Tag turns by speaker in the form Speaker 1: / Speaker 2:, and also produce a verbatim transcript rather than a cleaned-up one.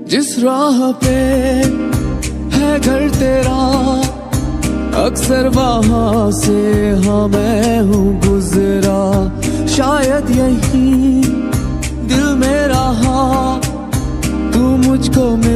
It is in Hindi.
Speaker 1: जिस राह पे है घर तेरा, अक्सर वहां से हाँ मैं हूँ गुजरा। शायद यही दिल में रहा, तू मुझको